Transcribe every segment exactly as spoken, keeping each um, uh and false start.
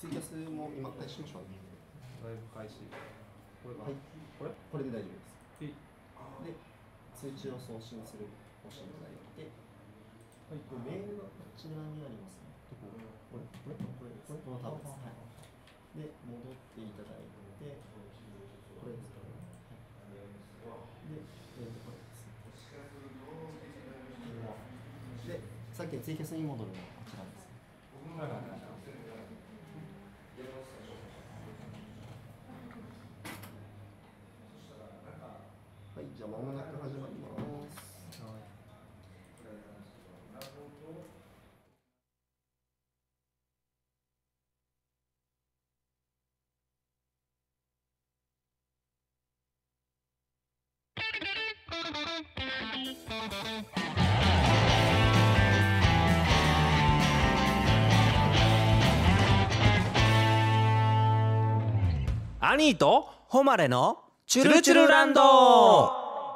ツイキャスも今開始しましょう。 ライブ開始。これか、 はい、 これこれで大丈夫です。 はい。 で、通知を送信する押していただいて、はい、これメールがこちらにありますね。どこ？これこれこれです。このタブです。はい。で、戻っていただいて、これですかね。はい。で、えーと、これですね。で、さっきのツイキャスに戻るのはこちらですね。はいはいはい。はい、じゃあ間もなく始まります。はい。 アニーと誉れのチチュルチュルランド。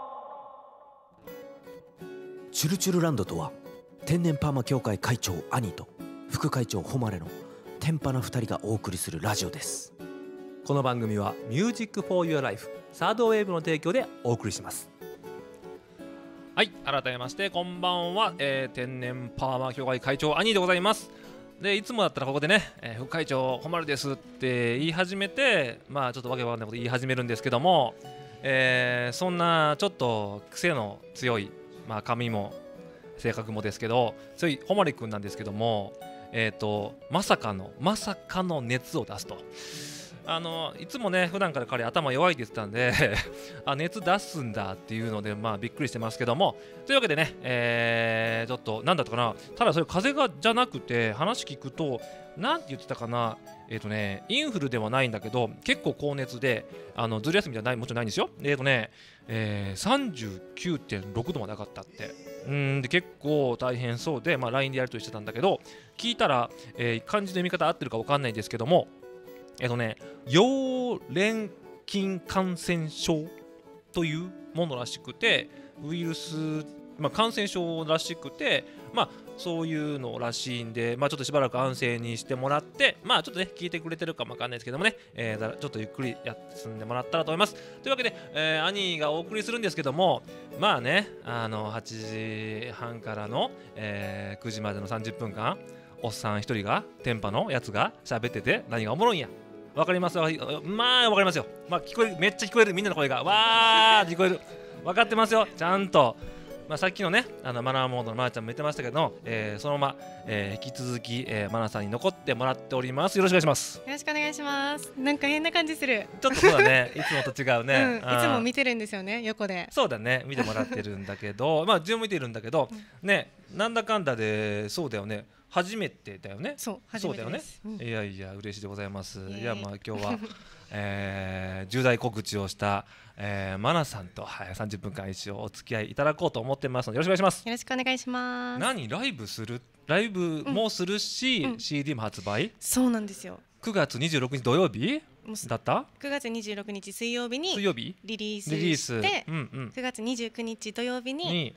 チュルチュルランドとは天然パーマ協会会長アニーと副会長誉れの天パなふたりがお送りするラジオです。 この番組はミュージックフォーユアライフサードウェーブの提供でお送りします。はい、改めましてこんばんは、えー、天然パーマ協会会長アニーでございます。でいつもだったらここでね、えー、副会長誉れですって言い始めて、まあちょっとわけわかんないこと言い始めるんですけども、えー、そんなちょっと癖の強い、まあ髪も性格もですけど強い誉れくんなんですけども、えーとまさかのまさかの熱を出すと。あのいつもね普段から彼頭弱いって言ってたんであ熱出すんだっていうのでまあびっくりしてますけども、というわけでね、えー、ちょっと何だったかな、ただそれ風邪がじゃなくて話聞くとなんて言ってたかな、えっ、ー、とねインフルではないんだけど結構高熱であのずる休みじゃないもちろんないんですよ。えっ、ー、とね、えー、さんじゅうきゅうてんろくどまで上がったって。うんで結構大変そうで、まあ、ライン でやり取りしてたんだけど聞いたら、えー、漢字の読み方合ってるか分かんないんですけども、えっとね、溶連菌感染症というものらしくて、ウイルス、まあ、感染症らしくて、まあ、そういうのらしいんで、まあ、ちょっとしばらく安静にしてもらって、まあ、ちょっとね、聞いてくれてるかもわかんないですけどもね、えー、ちょっとゆっくり休んでもらったらと思います。というわけで、えー、兄がお送りするんですけども、まあね、あのはちじはんからの、えー、くじまでのさんじゅっぷんかん、おっさんひとりが、電波のやつが喋ってて、何がおもろいんや。わかります。まあわかりますよ。まあ聞こえる、めっちゃ聞こえる、みんなの声がわー聞こえる。分かってますよ、ちゃんと。まあさっきのね、あのマナーモードのマナちゃんも言ってましたけど、えー、そのまま、えー、引き続き、えー、マナさんに残ってもらっております。よろしくお願いします。 よろしくお願いします。なんか変な感じする。 ちょっとそうだね、いつもと違うね。 うん、いつも見てるんですよね、横で。 そうだね、見てもらってるんだけど、まあ自分も見てるんだけど、うん、ね、なんだかんだでそうだよね。初めてだよね。 そう、初めてです。 そうだよね。うん、いやいや嬉しいでございます。いやまあ今日は、えー、重大告知をした、えー、マナさんと、はい、さんじゅっぷんかん一応お付き合いいただこうと思ってますのでよろしくお願いします。 よろしくお願いします。 何ライブするライブもするし、うん、シーディー も発売。 そうなんですよ。 くがつにじゅうろくにち土曜日だった。 くがつにじゅうろくにち水曜日に水曜日リリースして、 うんうん、 くがつにじゅうくにち土曜日に。に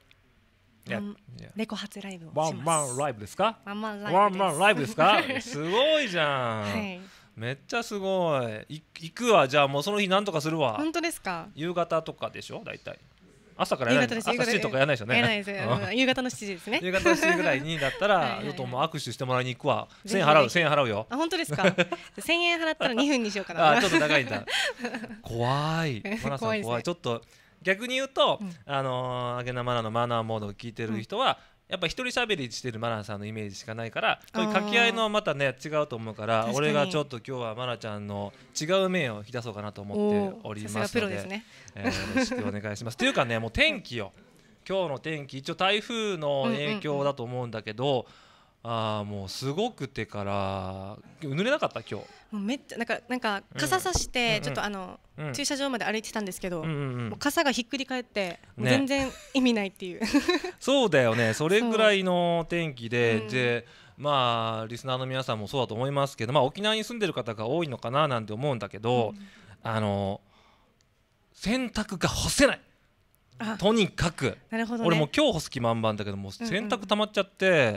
レコ発ライブをします。 ワンマンライブですか？ ワンマンライブです。 ワンマンライブですか？すごいじゃん。 はい、 めっちゃすごい。行くわ。じゃあもうその日なんとかするわ。 本当ですか？ 夕方とかでしょ大体。朝からやらない。朝しちじとかやらないでしょね。 やらないですよ。夕方のしちじですね。 夕方のしちじぐらいにだったらちょっともう握手してもらいに行くわ。せんえん払う。せんえん払うよ。 あ、本当ですか？せんえん払ったらにふんにしようかな。 あ、ちょっと長いんだ。怖い。マナさん怖い。ちょっと逆に言うと、あのあげなマナのマナーモードを聞いてる人は。やっぱ一人喋りしてるマナさんのイメージしかないから、こういう掛け合いのまたね違うと思うから、俺がちょっと今日はマナちゃんの違う面を引き出そうかなと思っておりますので、ねえー、よろしくお願いします。というかね、もう天気よ。今日の天気一応台風の影響だと思うんだけど、あーもうすごくてから濡れなかった今日。 もうめっちゃなんかなんか傘さしてちょっとあの、うん、駐車場まで歩いてたんですけど、うんうんうん、もう傘がひっくり返って、ね、全然意味ないっていう。 そうだよね。それぐらいの天気で、うん、でまあリスナーの皆さんもそうだと思いますけど、まあ沖縄に住んでる方が多いのかななんて思うんだけど、うん、あの洗濯が干せない。とにかく、 なるほどね、 俺も今日干す気満々だけどもう洗濯溜まっちゃって、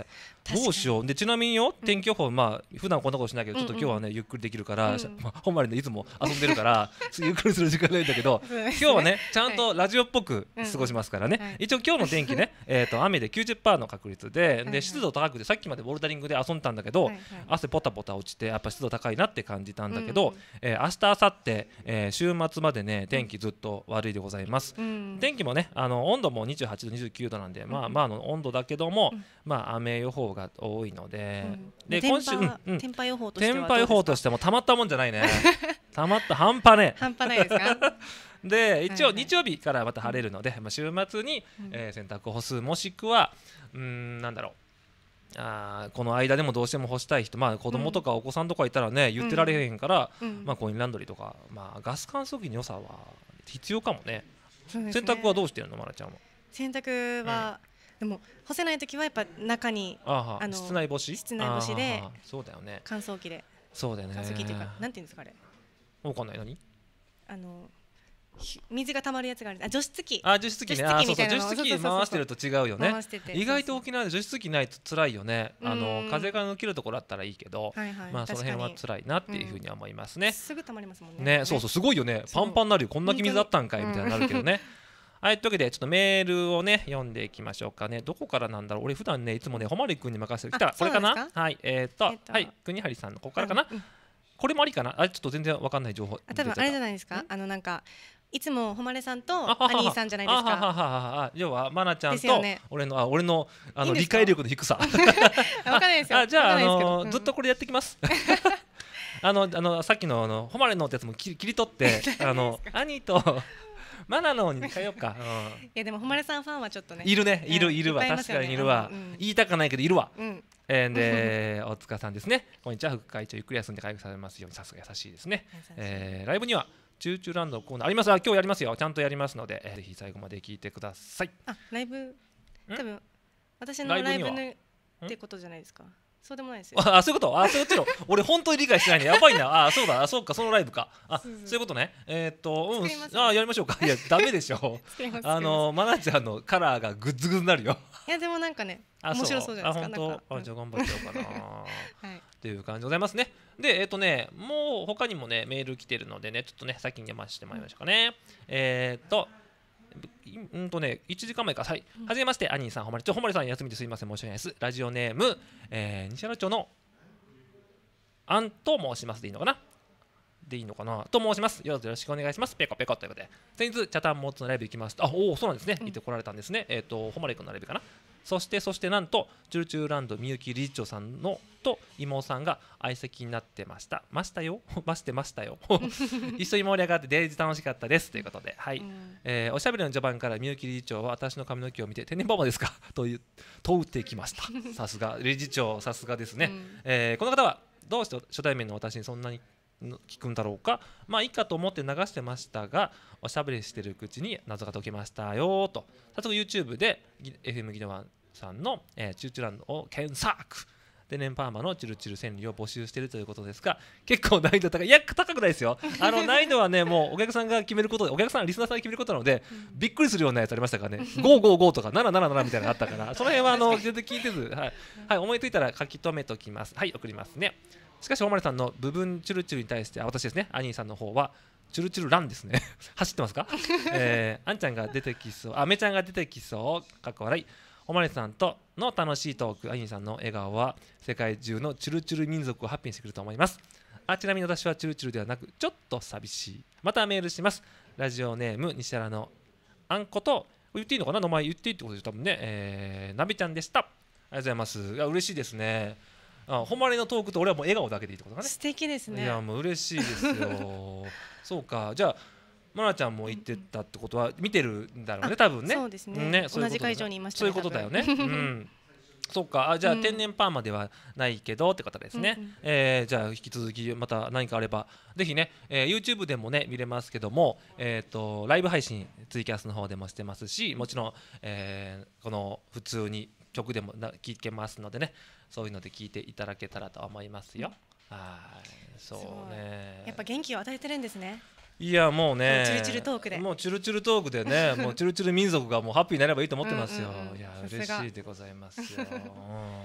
どうしようでちなみによ天気予報、まあ普段こんなことしないけどちょっと今日はねゆっくりできるから、まあ、ほんまにねいつも遊んでるからゆっくりする時間ないんだけど今日はねちゃんとラジオっぽく過ごしますからね、一応今日の天気ねえっと雨で きゅうじゅっパーセント の確率でで湿度高くてさっきまでボルダリングで遊んだんだけど汗ポタポタ落ちてやっぱ湿度高いなって感じたんだけどえ明日明後日え週末までね天気ずっと悪いでございます。天気もねあの温度もにじゅうはちどにじゅうきゅうどなんでまあまあの温度だけどもまあ雨予報が多いので、うん、で今週天波予報としては天波予報としてもたまったもんじゃないねたまった半端ね半端ないですかで一応日曜日からまた晴れるので、まあ、週末に、うんえー、洗濯干すもしくはうーんなんだろうあこの間でもどうしても干したい人、まあ、子供とかお子さんとかいたらね、うん、言ってられへんから、うんまあ、コインランドリーとか、まあ、ガス乾燥機の良さは必要かも ね, ね洗濯はどうしてるのまなちゃんは。 洗濯は、うん、でも干せないときはやっぱ中にああの室内干し室内干しでそうだよね乾燥機でそうだよね乾燥機っていうかなんていうんですかあれわかんない何あの水が溜まるやつがあるあ除湿機あ除湿機ねあそうそう除湿機回してると違うよね意外と沖縄で除湿機ないと辛いよねあの風が抜けるところだったらいいけど、はいはい、まあその辺は辛いなっていうふうには思いますね、 うん、すぐ溜まりますもんねねそうそうすごいよねパンパンになるよこんだけ水あったんかいみたいになるけどねはい、というわけでちょっとメールをね読んでいきましょうかね。どこからなんだろう。俺普段ねいつもねほまりくんに任せてきたこれかな。はいえっ、ー、と、えー、とはい国張さんのここからかな、うんうん。これもありかな。あちょっと全然わかんない情報。 あ多分あれじゃないですか。あのなんかいつも誉さんとアニーさんじゃないですか。 あはははは要はマナちゃんと俺のあ俺のあの理解力の低さ。 わかんないですよ。 あじゃああの、うん、ずっとこれやってきます。あのあのさっきのあの誉のってやつも切り取ってあのアニーとマナのに変えようか、うん、 いやでも誉さんファンはちょっとねいるねいるいるわ、ね、確かにいるわ、うん、言いたくないけどいるわ、うんえー、で大塚さんですねこんにちは副会長ゆっくり休んで回復されますようにさすが優しいですね、えー、ライブにはチューチューランドコーナーありますあ今日やりますよちゃんとやりますので、えー、ぜひ最後まで聞いてくださいあライブ多分私のライブのってことじゃないですかそうでもないですよあそういうことあそういうこと俺本当に理解してないねやばいなあそうだあそうかそのライブかあそういうことねえー、っとうんあやりましょうかいやダメでしょあのマナちゃんのカラーがグッズグズになるよいやでもなんかね面白そうじゃないですかあ本当あじゃあ頑張っちゃおうかなはいっていう感じでございますねでえー、っとねもう他にもねメール来てるのでねちょっとね先に読ませてもらいましょうかね、うん、えー、っとうんとねいちじかんまえかはい、うん、はじめましてアニーさんほまりちょほまりさん休みですいません申し訳ないですラジオネーム、えー、西原町のアンと申しますでいいのかなでいいのかなと申しますよろしくお願いしますペコペコということで先日チャタンモーツのライブ行きましたあおおそうなんですね、うん、行ってこられたんですねえっ、ー、とほまりくんのライブかなそしてそしてなんとチュルチューランドみゆき理事長さんのと妹さんが相席になってましたましたよましてましたよ一緒に盛り上がってデイジ楽しかったですということではい、うんえー、おしゃべりの序盤からみゆき理事長は私の髪の毛を見て天然パーマですかという問うてきましたさすが理事長さすがですね、うんえー、この方はどうして初対面の私にそんなに聞くんだろうかまあいいかと思って流してましたがおしゃべりしてるうちに謎が解けましたよと早速 YouTube で エフエム ギノワンさんの、えー、チューチューランドを検索で年パーマのチュルチュル千里を募集しているということですが結構難易度高いいや高くないですよあの難易度はねもうお客さんが決めることでお客さんリスナーさんが決めることなので、うん、びっくりするようなやつありましたからねごーごーごーとかなななななみたいなのがあったからその辺はあの全然聞いてず、はいはい、思いついたら書き留めときますはい送りますねしかし大丸さんの部分チュルチュルに対して私ですねアニーさんの方はチュルチュルランですね走ってますか、えー、あんちゃんが出てきそうあめちゃんが出てきそうかっこ笑いおまれさんとの楽しいトークアニーさんの笑顔は世界中のチュルチュル民族をハッピーにしてくれると思いますあちなみに私はチュルチュルではなくちょっと寂しいまたメールしますラジオネーム西原のあんこと言っていいのかな名前言っていいってことで多分ね、えー、なべちゃんでしたありがとうございますいや嬉しいですねあほんまにのトークと俺はもう笑顔だけでいいってことかね素敵ですねいやもう嬉しいですよそうかじゃあマナちゃんも言ってたってことは見てるんだろうね多分ねそうですね、ねそういうことだね、 同じ会場にいましたねそういうことだよねうんそうかあじゃあ、うん、天然パーマではないけどって方ですね、うんうんえー、じゃあ引き続きまた何かあればぜひね、えー、YouTube でもね見れますけども、えー、とライブ配信ツイキャスの方でもしてますしもちろん、えー、この普通に曲でも聞けますのでねそういうので聞いていただけたらと思いますよ、うん、はいそうねやっぱ元気を与えてるんですねいやもうねチュルチュルトークでもうチュルチュルトークでねもうチュルチュル民族がもうハッピーになればいいと思ってますよ、うんうんうん、いや嬉しいでございますようん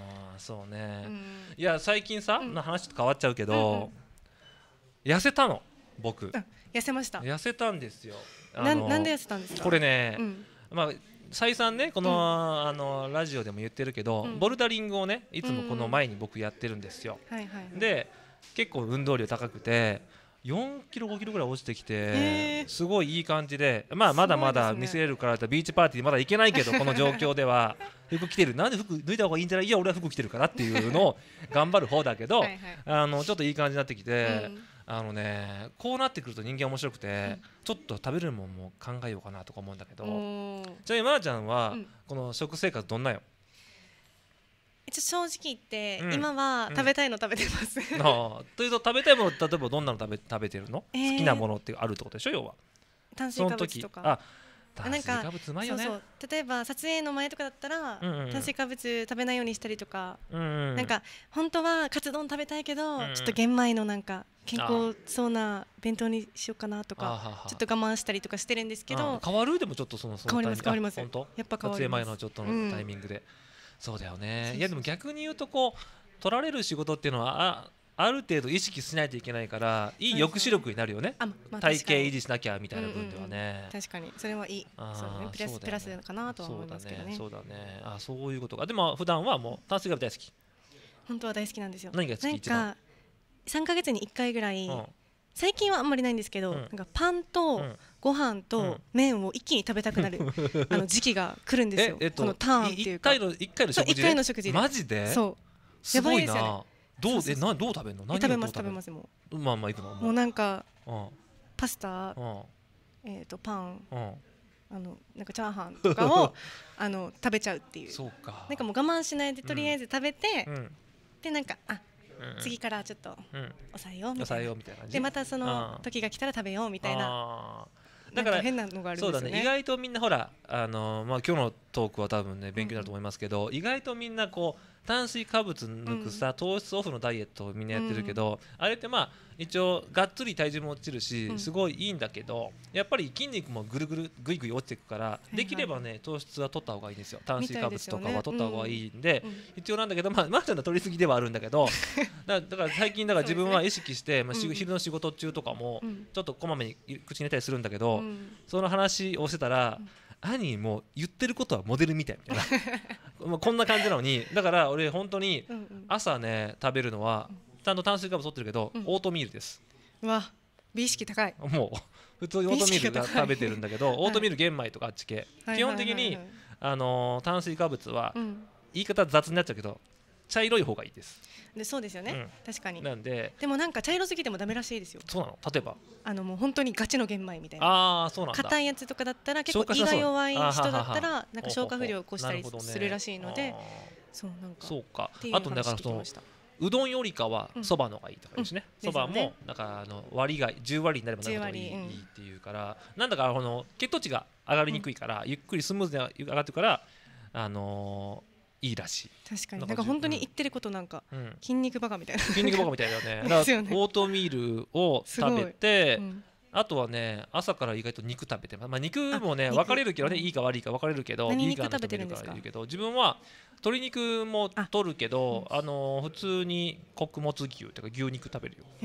そうね、 うん、 いや最近さ、うん、の話と変わっちゃうけど、うんうん、痩せたの僕、うん、 痩せました。 痩せたんですよ。 な, なんで痩せたんですか。 これね、 うん、 まあ再三ねこの、うん、あのラジオでも言ってるけど、うん、ボルダリングをねいつもこの前に僕やってるんですよ、 うんはいはいはい、 で結構運動量高くてよんキロごキロぐらい落ちてきてすごいいい感じで、まあ、まだまだ見せれるからってビーチパーティーまだ行けないけどこの状況では服着てるなんで服脱いだ方がいいんじゃないいや俺は服着てるからっていうのを頑張る方だけどはい、はい、あのちょっといい感じになってきて、うん、あのねこうなってくると人間面白くて、うん、ちょっと食べるもんも考えようかなとか思うんだけど、ちなみにまーちゃんは、うん、この食生活どんなよ。 正直言って、うん、今は食べたいの食べてます、うん、 あというと食べたいもの例えばどんなの食べ、食べてるの、えー、好きなものってあるってことでしょ要は炭水化物とか。 あ炭水化物うまいよね。そうそう例えば撮影の前とかだったら、うんうん、炭水化物食べないようにしたりとか、うんうん、なんか本当はカツ丼食べたいけど、うんうん、ちょっと玄米のなんか健康そうな弁当にしようかなとかちょっと我慢したりとかしてるんですけど。 変わるでもちょっとそのその変わります変わります。 本当やっぱ変わります。撮影前のちょっとのタイミングで、うん、そうだよね。いやでも逆に言うとこう取られる仕事っていうのはあある程度意識しないといけないからいい抑止力になるよね、はいはいまあ、体型維持しなきゃみたいな分ではね、 うんうん、確かにそれはいいそう、ね、プラス、ね、プラスかなとは思いますけどね。 そうだね、そうだね。あそういうことか。でも普段はもう炭水化物大好き。 本当は大好きなんですよ。 何が好き一番。 さんかげつにいっかいぐらい、うん、最近はあんまりないんですけど、うん、なんかパンとご飯と麺を一気に食べたくなる、うん、あの時期が来るんですよ。え、えっと、このターンっていうかいっかいのいっかいの食事で。 いっかいの食事で。 マジで。 そうすごいな。やばいですよね。どうえなどう食べるの？何を食べます食べますもう。まあまあいくの。 もうなんか、うん、パスタ、うん、えっ、ー、とパン、うん、あのなんかチャーハンとかをあの食べちゃうっていう。そうか。なんかもう我慢しないでとりあえず食べて、うん、でなんかあ、うん、次からちょっと抑えようみたいな。抑えようみたいな感じ。でまたその時が来たら食べようみたいな。だから変なのがあるんですよね。 そうだね。意外とみんなほらあのまあ今日のトークは多分ね勉強になると思いますけど、うん、意外とみんなこう炭水化物抜くさ、うん、糖質オフのダイエットをみんなやってるけど、うん、あれってまあ一応がっつり体重も落ちるし、うん、すごいいいんだけどやっぱり筋肉もぐるぐるぐいぐい落ちていくから、はい、できればね糖質は取った方がいいんですよ。炭水化物とかは取った方がいいんで、うん、必要なんだけどまあまーちゃんの取りすぎではあるんだけどだ, だから最近だから自分は意識して、まあ、昼の仕事中とかもちょっとこまめに口に入れたりするんだけど、うん、その話をしてたら、うん兄も言ってることはモデルみたいみたいなこんな感じなのにだから俺本当に朝ね食べるのはちゃんと炭水化物取ってるけど、うん、オートミールです。 うわ美意識高い。 もう普通にオートミールが食べてるんだけどオートミール玄米とかあっち系、はい、基本的に、あのー、炭水化物は、うん、言い方雑になっちゃうけど茶色い方がいいです。 でそうですよね、うん、確かに。 なんででもなんか茶色すぎてもダメらしいですよ。 そうなの。例えばあのもう本当にガチの玄米みたいな。 ああそうなんだ。 硬いやつとかだったら結構胃が弱い人だったらなんか消化不良を起こしたりするらしいので、そうなんかそうか。あとだからそのうどんよりかはそばのがいいとかですね。そば、うん、もなんかあの割がじゅう割になればなるほどいい、うん、っていうからなんだかこの血糖値が上がりにくいから、うん、ゆっくりスムーズに上がってるからあのーいいらしい。 確かになんか本当に言ってることなんか、うん、筋肉バカみたいな筋肉バカみたいだよね。だからオートミールを食べて、うん、あとはね朝から意外と肉食べてます。まあ肉もね分かれるけどね、いいか悪いか分かれるけど、 何肉食べてるんですか。 けど自分は鶏肉も取るけど あ,、うん、あのー、普通に穀物牛とか牛肉食べるよ、うん、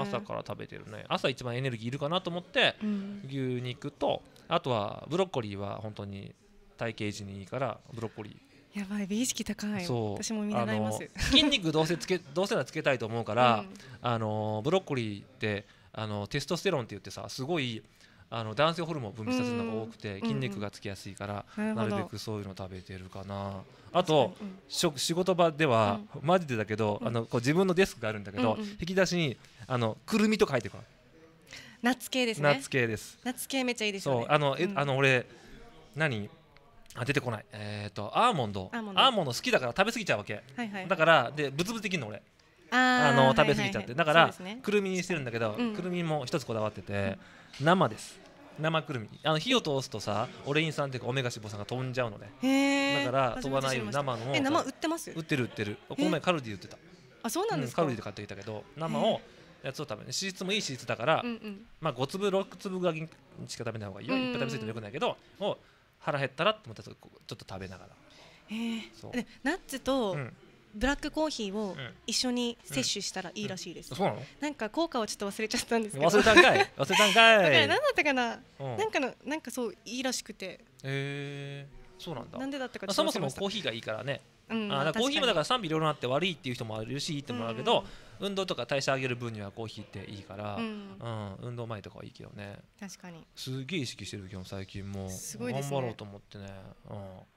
朝から食べてるね。朝一番エネルギーいるかなと思って、うん、牛肉とあとはブロッコリーは本当に体型維持にいいからブロッコリーやばい美意識高い。私も見習います。 筋肉どうせつけどうせならつけたいと思うから、うん、あのブロッコリーってあのテストステロンって言ってさすごいあの男性ホルモンを分泌させるのが多くて、うん、筋肉がつきやすいから、うん、なるべくそういうの食べてるかな。あと、うん、仕事場では、うん、マジでだけど、うん、あのこう自分のデスクがあるんだけど、うんうん、引き出しにあのくるみとか入ってるから。 ナッツ系ですね。 ナッツ系です。 ナッツ系めっちゃいいですよね。 そうあの、うん、えあの俺何あ出てこない。えっ、ー、とアーモンドアーモンド、アーモンド好きだから食べ過ぎちゃうわけ、はいはい、だからでブツブツできるの俺あの食べ過ぎちゃって、はいはいはい、だから、ね、くるみにしてるんだけど、うん、くるみも一つこだわってて、うん、生です。生くるみあの火を通すとさオレイン酸っていうかオメガ脂肪酸が飛んじゃうのね。へだから飛ばないように生のえ生売ってます。 売ってる売ってる。この前カルディ売ってた。 あそうなんですか、 うん、カルディで買ってきたけど生をやつを食べる。脂質もいい脂質だから、うんうん、まあご粒ろく粒がしか食べない方がいいよ。いっぱい食べ過ぎてもよくないけどを腹減ったらって思ったらちょっと食べながら。 へえ。ナッツとブラックコーヒーを一緒に摂取したらいいらしいです。 そうなの？ なんか効果はちょっと忘れちゃったんですけど。 忘れたんかい。忘れたんかい。 だから何だったかな。なんかのなんかそういいらしくて。へえ、そうなんだ。 なんでだったか。 そもそもコーヒーがいいからね。 うん、 あコーヒーもだから賛否両論あって悪いっていう人もいるしいいってもあるけど、うん、運動とか代謝上げる分にはコーヒーっていいから、うん、うん、運動前とかはいいけどね。 確かにすげえ意識してるけど最近もすごいですね、 頑張ろうと思ってね、うん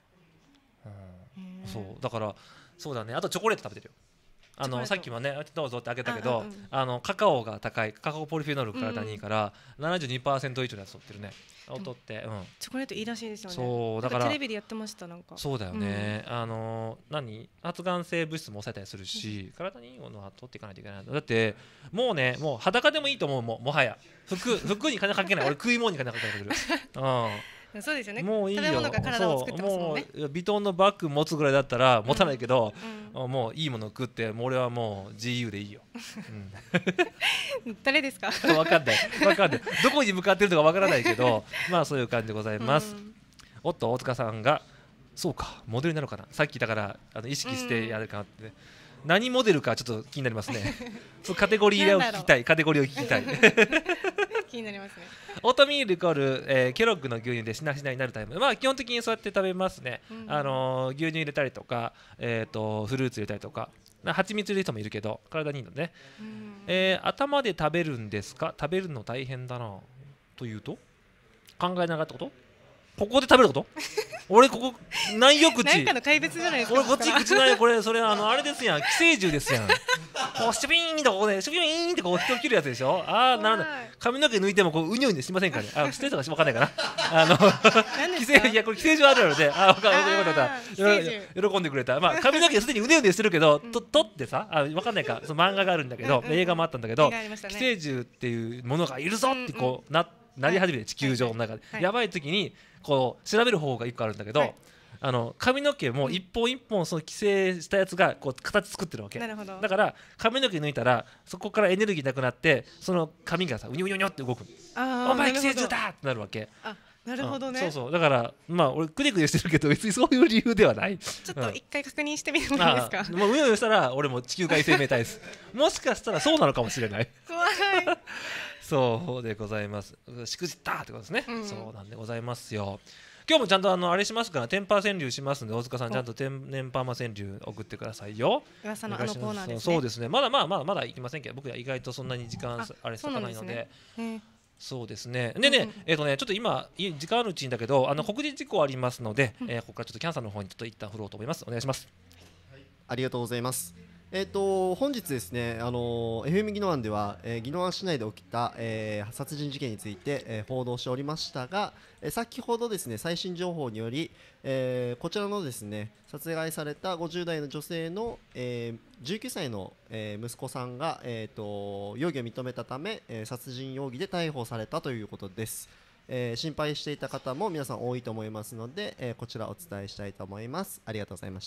うん、そうだからそうだね。あとチョコレート食べてるよ。あのさっきもねどうぞってあげたけど、あ、うんうん、あのカカオが高い、カカオポリフェノール体にいいから、うん、ななじゅうにパーセント 以上のやつ取ってるね。を取って、うん、 チョコレートいいらしいですよね。 そうだからテレビでやってました。なんかそうだよね、うん、あの何発がん性物質も抑えたりするし、うん、体にいいものは取っていかないといけない。だってもうねもう裸でもいいと思う。もうもはや服服に金かけない。俺食い物に金かけてくるうん、そうですよね。 もういいよ。 食べ物が体を作ってますもんね。 もうビトンのバッグ持つぐらいだったら持たないけど、うんうん、もういいもの食ってもう俺はもう ジーユー でいいよ、 うん、誰ですか？ 分かんない分かんない。どこに向かってるのか分からないけどまあそういう感じでございます、うん、おっと大塚さんがそうかモデルなのかな。さっきだからあの意識してやるかなって、うん、何モデルかちょっと気になりますねそうカテゴリーを聞きたい。カテゴリーを聞きたい気になりますね。 オートミールイコール、えー、ケロッグの牛乳でしなしなになるタイプ。まあ基本的にそうやって食べますね、うん、あのー、牛乳入れたりとか、えー、とフルーツ入れたりとか蜂蜜入れる人もいるけど体にいいのね、うん、えー、頭で食べるんですか？食べるの大変だなというと考えながらってこと？ここで食べること俺ここ何よ口なんかの怪物じゃないですか。 俺こっち口ないよ。これそれあのあれですやん、寄生獣ですやんこうシュピーンとここでシュピーンってこう人を切るやつでしょ。ああなるほど。髪の毛抜いてもこううにょうにしませんかね。あ寄生とか分かんないかなあの寄生いやこれ寄生獣あるあるで、あ分かった喜んでくれた。まあ髪の毛すでにうねうねしてるけど、うん、と取ってさあ分かんないか。その漫画があるんだけど、うんうん、映画もあったんだけど、ね、寄生獣っていうものがいるぞってこうななり始めて地球上の中で、はい、やばい時にこう調べる方がいっこあるんだけど、はい、あの髪の毛も一本一本その寄生したやつがこう形作ってるわけ。 なるほど。 だから髪の毛抜いたらそこからエネルギーなくなってその髪がさうにょうにょうにょって動く。あお前寄生獣だってなるわけ。 あなるほどね、 うん、そうそうだからまあ俺クネクネしてるけど別にそういう理由ではない。 ちょっと一回確認してみてもいいですか？ もううにょうにょしたら俺も地球外生命体ですもしかしたらそうなのかもしれない怖いそうでございます。しくじったってことですね、うん、そうなんでございますよ。今日もちゃんとあのあれしますから天パー川柳しますんで大塚さんちゃんと天然パーマ川柳送ってくださいよ。 噂のあのコーナーですね。 そうですね。まだまあまだまだいきませんけど僕は意外とそんなに時間あれ割かないので。そうですね。でね、うんうん、えっ、ー、とねちょっと今時間あるうちにだけどあの告示事項ありますので、うん、えー、ここからちょっとキャンサーの方にちょっと一旦振ろうと思います。お願いします。 はい、ありがとうございます。えー、と本日ですね、あのー、エフエム 宜野湾では、えー、宜野湾市内で起きた、えー、殺人事件について、えー、報道しておりましたが、えー、先ほどですね最新情報により、えー、こちらのですね殺害されたごじゅう代の女性の、えー、じゅうきゅうさいの、えー、息子さんが、えー、と容疑を認めたため、えー、殺人容疑で逮捕されたということです。えー、心配していた方も皆さん多いと思いますので、えー、こちらお伝えしたいと思います。ありがとうございました。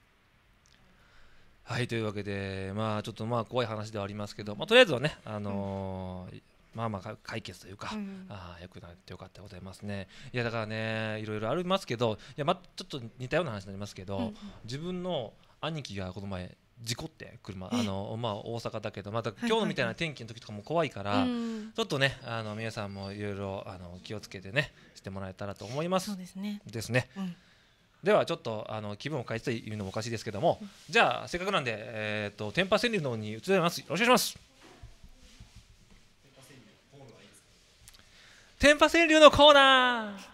はいというわけでまあちょっとまあ怖い話ではありますけど、まあ、とりあえずはね、あのーうん、まあまあ解決というか、うん、あよくなってよかったでございますね。いやだからねいろいろありますけどいや、ま、ちょっと似たような話になりますけど、うん、自分の兄貴がこの前事故って車あの、まあ、大阪だけどまた今日のみたいな天気の時とかも怖いから、はいはいはい、ちょっとねあの皆さんもいろいろあの気をつけてねしてもらえたらと思います。 そうですね。 ですね。うんではちょっとあの気分を変えてというのもおかしいですけども、うん、じゃあせっかくなんで、えー、と天パ川柳の方に移ります。よろしくお願いします。天パ川柳のコーナー。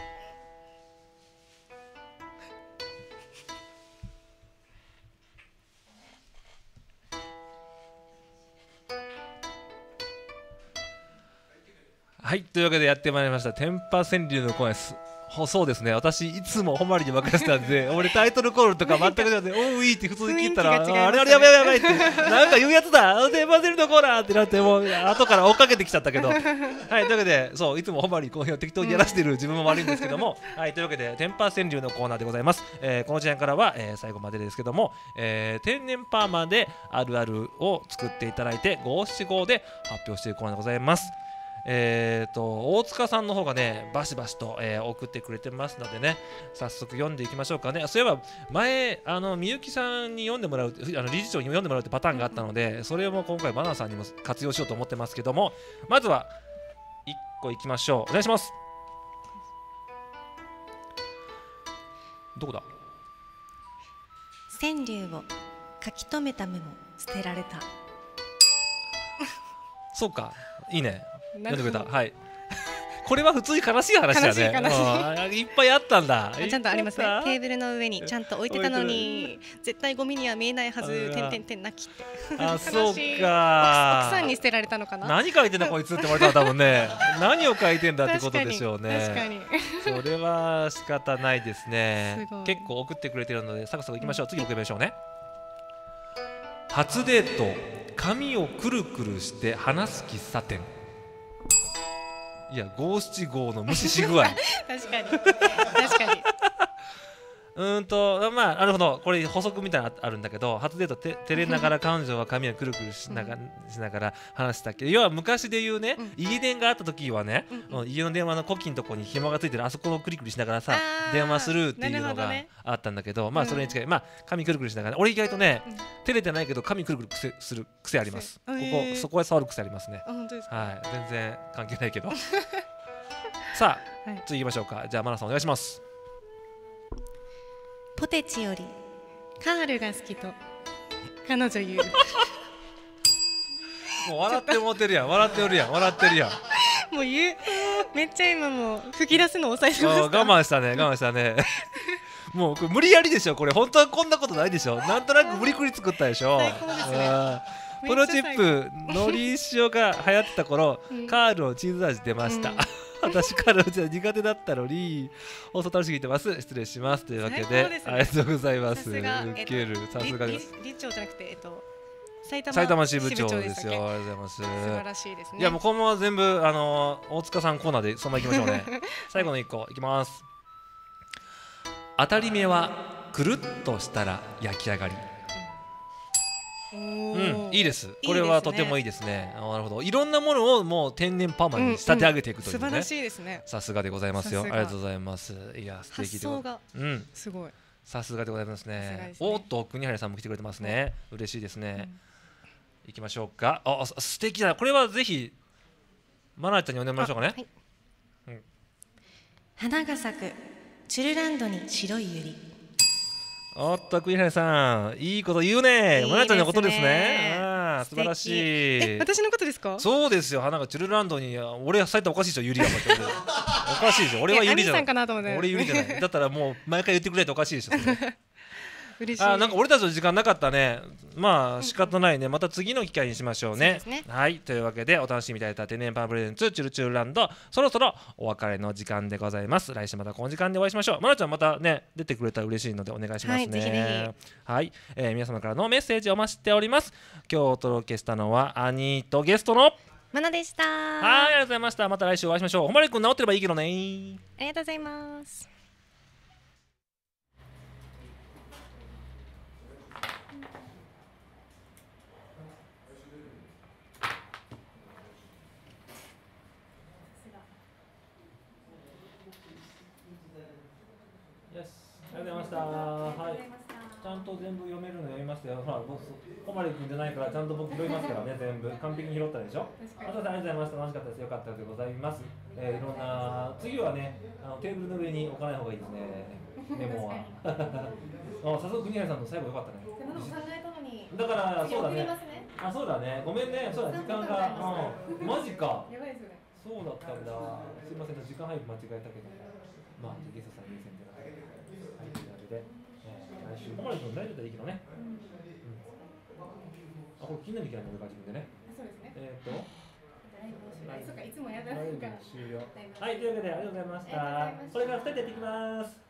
はいというわけでやってまいりました天パ川柳のコーナーです。そうですね私いつもほまりに任せたんで俺タイトルコールとか全くじゃなくておういいって普通に聞いたら、ね、あれあれやばいやばいってなんか言うやつだテーマセルのコーナーってなってもう後から追っかけてきちゃったけどはいというわけでそういつもほまりこう適当にやらせてる自分も悪いんですけども、うん、はいというわけで天パ川柳のコーナーでございます、えー、この時間からは、えー、最後までですけども、えー、天然パーマであるあるを作っていただいて五七五で発表しているコーナーでございます。 えー、と大塚さんの方がねバシバシと、えー、送ってくれてますのでね、早速読んでいきましょうかね。そういえば前あのみゆきさんに読んでもらう、あの理事長に読んでもらうってパターンがあったので、それも今回バナナさんにも活用しようと思ってますけども、まずはいっこいきましょう。お願いします。どこだ。 川柳を書き留めたメモ捨てられた。 そうか、いいね、読んでくれた。はいこれは普通に悲しい話だね。 悲しい悲しいいっぱいあったんだ。 ちゃんとありますね。テーブルの上にちゃんと置いてたのに絶対ゴミには見えないはず。てんてんてん泣きって。 あ、そうか。 奥さんに捨てられたのかな。 何書いてんだこいつって言われたら多分ね何を書いてんだってことでしょうね。 確かにそれは仕方ないですね。結構送ってくれてるのでサクサクいきましょう。次送りましょうね。初デート、髪をくるくるして話す喫茶店。いや五七五の無視し具合確かに確かにうーんとまあなるほど、これ補足みたいなのあるんだけど、初デートて照れながら彼女は髪をくるくるしながら、うん、しながら話したっけ。要は昔で言うね、うん、家電があった時はね、うんうん、家の電話のコキのとこに紐がついてるあそこをクリクリしながらさ電話するっていうのがあったんだけど、まあそれに近い、うん、まあ髪くるくるしながら、俺意外とね、うん、照れてないけど髪くるくる癖する癖あります。ここそこへ触る癖ありますね。 本当ですか。 はい、全然関係ないけどさあ、はい、次行きましょうか。じゃあマナさんお願いします。 ポテチよりカールが好きと彼女言うもう笑ってもうてるやん、笑ってるやん、笑ってるやんもう言う、めっちゃ今もう吹き出すの抑えてました。 我慢したね、我慢したねもうこれ無理やりでしょ、これ本当はこんなことないでしょ。なんとなく無理くり作ったでしょ。 最高ですね。 ポロチップのり塩が流行ってた頃、うん、カールのチーズ味出ました、うん私からうちは苦手だったのに放送楽しみにしてます。失礼しますというわけ で, で、ね、ありがとうございます。ウケる、さすがです。 理事長じゃなくて、えっと、埼玉, 埼玉支部長ですよ。ありがとうございます。 素晴らしいですね。 いやもうこのまま全部あのー、大塚さんコーナーでそのままいきましょうね最後のいっこいきます。当たり目はくるっとしたら焼き上がり。うん、いいです。これはとてもいいですね。あ、なるほど。いろんなものをもう天然パーマに仕立て上げていくというね、 うんうん、素晴らしいですね。 さすがでございますよ。ありがとうございます。いや素敵で、 発想がすごい、 うん、さすがでございますね。おっと国原さんも来てくれてますね。嬉しいですね。行きましょうか。あ、素敵だ。これはぜひマナちゃんに呼んでもらいましょうかね。はい、 うん、花が咲くチュルランドに白いユリ。 おっと栗原さんいいこと言うね。マナちゃんのことですね。あ、素晴らしい。 え、私のことですか。 そうですよ。花がチュルランドに、俺は咲いたらおかしいでしょ。ユリがおかしいでしょ。俺はユリじゃない。俺ユリじゃない。だったらもう毎回言ってくれておかしいでしょ。 嬉しい。 あ、なんか俺たちの時間なかったね。まあ仕方ないね。また次の機会にしましょうね。 ね、 はい、というわけでお楽しみいただいた天然パンプレゼンツチュルチュルランド、そろそろお別れの時間でございます。来週またこの時間でお会いしましょう。まなちゃんまたね出てくれたら嬉しいのでお願いしますね。はい、ぜひぜひ。はい、えー、皆様からのメッセージをお待ちしております。今日お届けしたのはアニーとゲストのマナでした。はい、 ありがとうございました。また来週お会いしましょう。ほまりくん治ってればいいけどね。 ありがとうございます。 ありがとうございました。はい。ちゃんと全部読めるの読みましたよ。まあ、ボス、小丸くんじゃないから、ちゃんと僕拾いますからね、全部。完璧に拾ったでしょ。あとでありがとうございました。楽しかったです。よかったでございます。えー、いろんな、次はね、あのテーブルの上に置かない方がいいですね。メモは。あ、さすが国原さんの最後よかったね。だから、そうだね。あ、そうだね。ごめんね。そうだ、時間が。うん。マジか。やばいですよね。そうだったんだ。すいません、時間配分間違えたけど。まあ、ゲストさん優先で。で、えー、来週小丸君大丈夫だったらいいけどね。うんうん、あ、これ気になる気ないの俺から自分でね。そうですね。えー、っとそうか、いつもやだから終了。はい、というわけでありがとうございました。これからふたりでやっていきます。